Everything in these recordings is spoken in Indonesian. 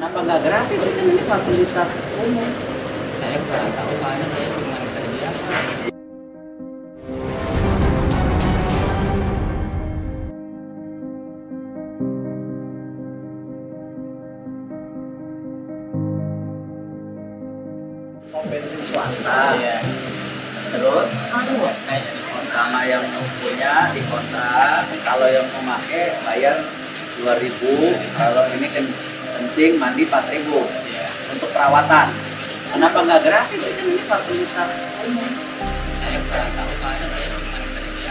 Kenapa nggak gratis? Ini fasilitas umum. Saya kurang tahu soalnya saya cuma kerja. Pom bensin swasta. Iya. Terus Saya di sama yang punya dikontrak, kalau yang mau pakai bayar 2.000, kalau ini kencing mandi 4.000 Iya. untuk perawatan. Kenapa nggak gratis? Ini fasilitas umum. Saya kurang tahu soalnya saya cuma kerja.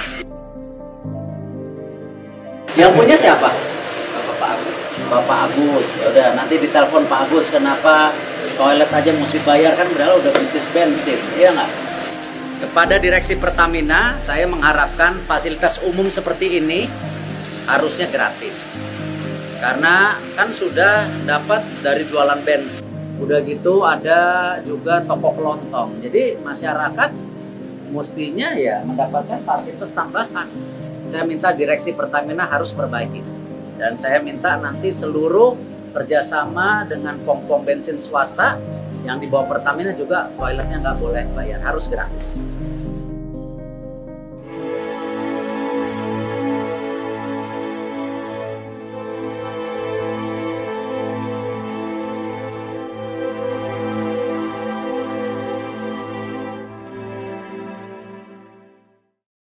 Yang punya siapa? Bapak Agus. Bapak Agus. Ya udah, nanti ditelepon Pak Agus. Kenapa toilet aja mesti bayar, kan padahal udah bisnis bensin, iya nggak? Kepada Direksi Pertamina, saya mengharapkan fasilitas umum seperti ini harusnya gratis. Karena kan sudah dapat dari jualan bensin. Udah gitu ada juga toko kelontong. Jadi masyarakat mestinya ya mendapatkan fasilitas tambahan. Saya minta Direksi Pertamina harus perbaiki. Dan saya minta nanti seluruh kerjasama dengan pom-pom bensin swasta yang di bawah Pertamina juga toiletnya nggak boleh bayar, harus gratis.